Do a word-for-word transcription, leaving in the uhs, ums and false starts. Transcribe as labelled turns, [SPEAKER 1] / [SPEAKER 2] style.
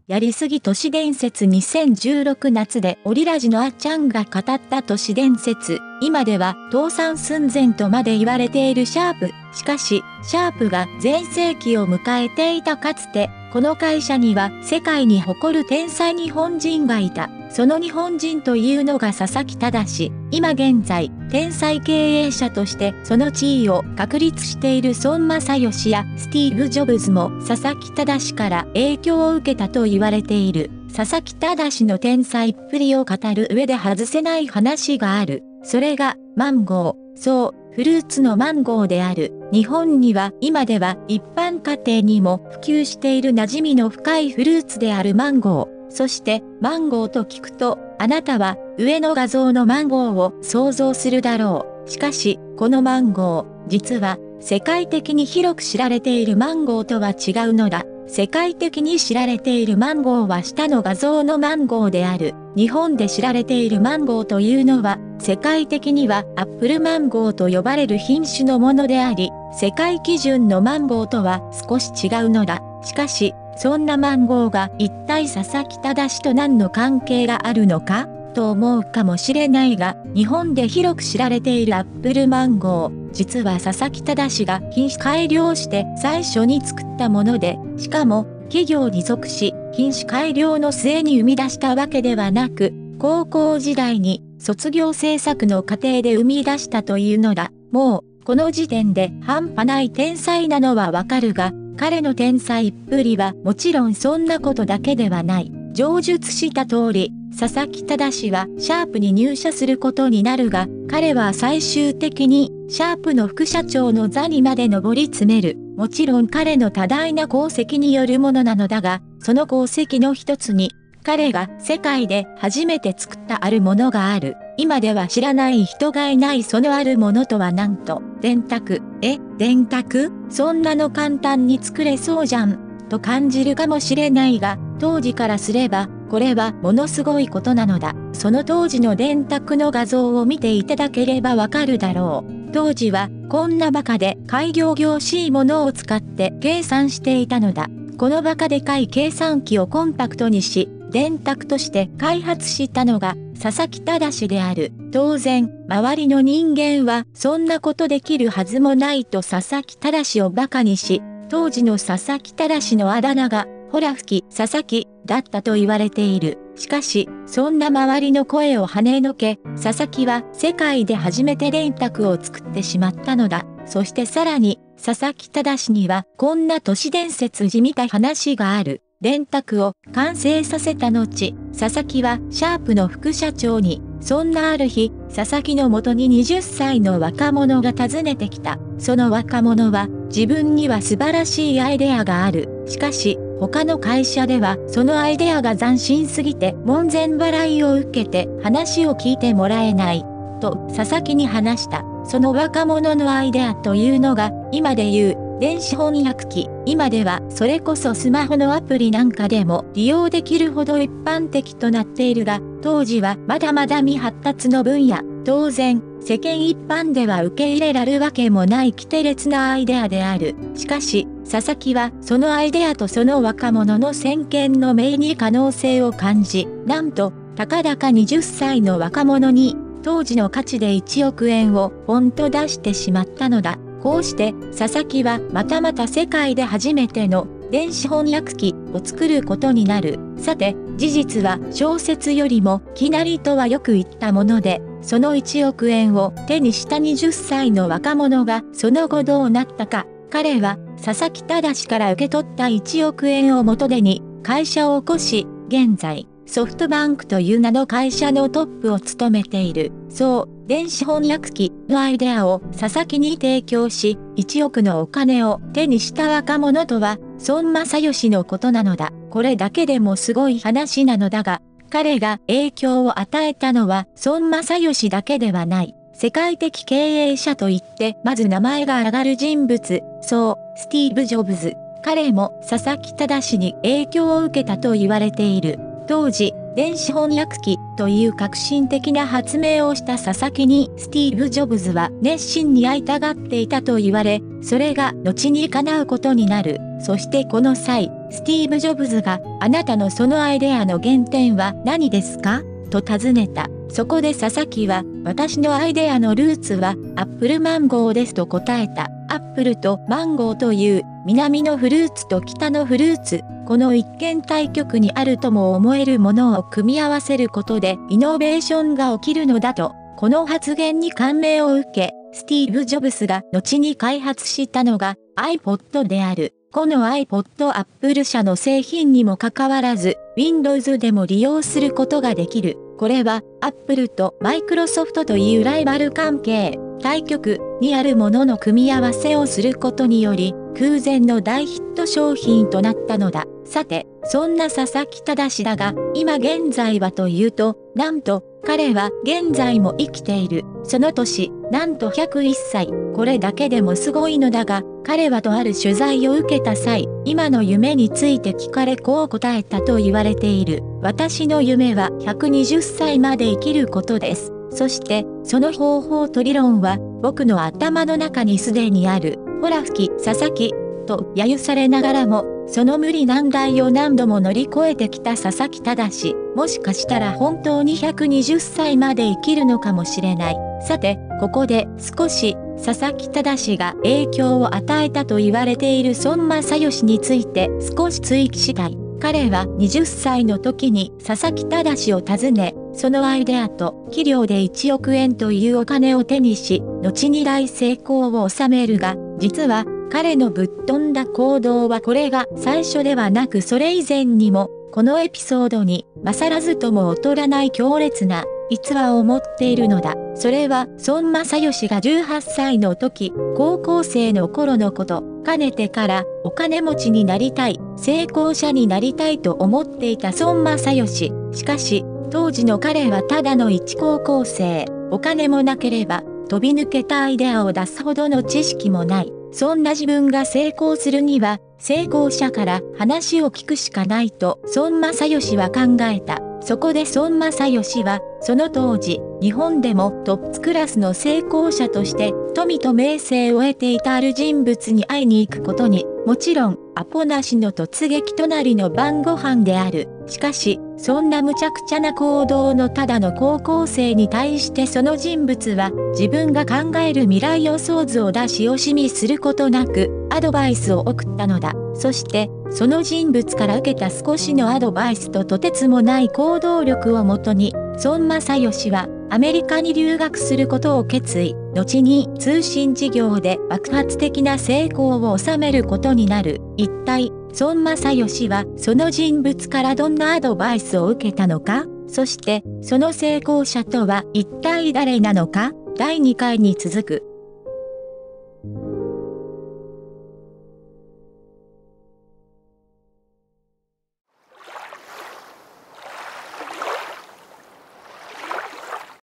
[SPEAKER 1] やりすぎ都市伝説にせんじゅうろく夏でオリラジのあっちゃんが語った都市伝説。今では倒産寸前とまで言われているシャープ。しかし、シャープが全盛期を迎えていたかつて、この会社には世界に誇る天才日本人がいた。その日本人というのが佐々木忠。今現在、天才経営者としてその地位を確立している孫正義やスティーブ・ジョブズも佐々木忠から影響を受けたと言われている。佐々木忠の天才っぷりを語る上で外せない話がある。それが、マンゴー。そう、フルーツのマンゴーである。日本には今では一般家庭にも普及している馴染みの深いフルーツであるマンゴー。そして、マンゴーと聞くと、あなたは上の画像のマンゴーを想像するだろう。しかし、このマンゴー、実は世界的に広く知られているマンゴーとは違うのだ。世界的に知られているマンゴーは下の画像のマンゴーである。日本で知られているマンゴーというのは、世界的にはアップルマンゴーと呼ばれる品種のものであり、世界基準のマンゴーとは少し違うのだ。しかし、そんなマンゴーが一体佐々木忠と何の関係があるのかと思うかもしれないが、日本で広く知られているアップルマンゴー、実は佐々木忠が品種改良して最初に作ったもので、しかも企業に属し、品種改良の末に生み出したわけではなく、高校時代に卒業制作の過程で生み出したというのだ。もう、この時点で半端ない天才なのはわかるが、彼の天才っぷりはもちろんそんなことだけではない。上述した通り、佐々木忠はシャープに入社することになるが、彼は最終的にシャープの副社長の座にまで上り詰める。もちろん彼の多大な功績によるものなのだが、その功績の一つに、彼が世界で初めて作ったあるものがある。今では知らない人がいないそのあるものとはなんと、電卓。え、電卓？そんなの簡単に作れそうじゃん。と感じるかもしれないが、当時からすれば、これはものすごいことなのだ。その当時の電卓の画像を見ていただければわかるだろう。当時は、こんなバカで改良業しいものを使って計算していたのだ。このバカでかい計算機をコンパクトにし、電卓として開発したのが佐々木忠である。当然、周りの人間はそんなことできるはずもないと佐々木忠をバカにし、当時の佐々木忠のあだ名が、ほら吹き佐々木だったと言われている。しかし、そんな周りの声を跳ねのけ、佐々木は世界で初めて電卓を作ってしまったのだ。そしてさらに、佐々木忠にはこんな都市伝説じみた話がある。電卓を完成させた後、佐々木はシャープの副社長に、そんなある日、佐々木のもとにはたちの若者が訪ねてきた。その若者は、自分には素晴らしいアイデアがある。しかし、他の会社ではそのアイデアが斬新すぎて門前払いを受けて話を聞いてもらえない。と佐々木に話した。その若者のアイデアというのが今で言う電子翻訳機。今ではそれこそスマホのアプリなんかでも利用できるほど一般的となっているが、当時はまだまだ未発達の分野。当然、世間一般では受け入れられるわけもない奇て烈なアイデアである。しかし、佐々木はそのアイデアとその若者の先見の明に可能性を感じ、なんと、たかだかはたちの若者に、当時の価値でいちおくえんをポンと出してしまったのだ。こうして、佐々木はまたまた世界で初めての電子翻訳機を作ることになる。さて、事実は小説よりもきなりとはよく言ったもので、そのいちおくえんを手にしたはたちの若者がその後どうなったか。彼は佐々木忠から受け取ったいちおくえんを元手に会社を起こし、現在ソフトバンクという名の会社のトップを務めている。そう、電子翻訳機のアイデアを佐々木に提供し、いちおくのお金を手にした若者とは孫正義のことなのだ。これだけでもすごい話なのだが、彼が影響を与えたのは孫正義だけではない。世界的経営者といってまず名前が挙がる人物、そう、スティーブ・ジョブズ。彼も佐々木忠に影響を受けたと言われている。当時、電子翻訳機という革新的な発明をした佐々木にスティーブ・ジョブズは熱心に会いたがっていたと言われ、それが後に叶うことになる。そしてこの際、 スティーブ・ジョブズが、あなたのそのアイデアの原点は何ですかと尋ねた。そこで佐々木は、私のアイデアのルーツは、アップルマンゴーですと答えた。アップルとマンゴーという、南のフルーツと北のフルーツ、この一見対極にあるとも思えるものを組み合わせることで、イノベーションが起きるのだと、この発言に感銘を受け、スティーブ・ジョブズが後に開発したのが iPod である。この iPod アップル社の製品にもかかわらず、Windows でも利用することができる。これは Apple と Microsoft というライバル関係、対極にあるものの組み合わせをすることにより、空前の大ヒット商品となったのだ。さて、そんな佐々木忠だが、今現在はというと、なんと、彼は現在も生きている。その年、なんとひゃくいっさい。これだけでもすごいのだが、彼はとある取材を受けた際、今の夢について聞かれこう答えたと言われている。私の夢はひゃくにじゅっさいまで生きることです。そして、その方法と理論は、僕の頭の中にすでにある。ほら吹き、佐々木、と揶揄されながらも、その無理難題を何度も乗り越えてきた佐々木忠。もしかしたら本当にひゃくにじゅっさいまで生きるのかもしれない。さて、ここで少し佐々木忠が影響を与えたと言われている孫正義について少し追記したい。彼ははたちの時に佐々木忠を訪ね、そのアイデアと器量でいちおくえんというお金を手にし、後に大成功を収めるが、実は彼のぶっ飛んだ行動はこれが最初ではなくそれ以前にも、このエピソードに勝らずとも劣らない強烈な逸話を持っているのだ。それは孫正義がじゅうはっさいの時、高校生の頃のこと。かねてからお金持ちになりたい、成功者になりたいと思っていた孫正義。しかし、当時の彼はただの一高校生。お金もなければ、飛び抜けたアイデアを出すほどの知識もない。そんな自分が成功するには、成功者から話を聞くしかないと孫正義は考えた。そこで孫正義は、その当時、日本でもトップクラスの成功者として、富と名声を得ていたある人物に会いに行くことに、もちろん、アポなしの突撃隣の晩ご飯である。しかし、そんな無茶苦茶な行動のただの高校生に対してその人物は、自分が考える未来予想図を出し惜しみすることなく、アドバイスを送ったのだ。そして、その人物から受けた少しのアドバイスととてつもない行動力をもとに、孫正義はアメリカに留学することを決意。後に通信事業で爆発的な成功を収めることになる。一体、孫正義はその人物からどんなアドバイスを受けたのか？そして、その成功者とは一体誰なのか？だいにかいに続く。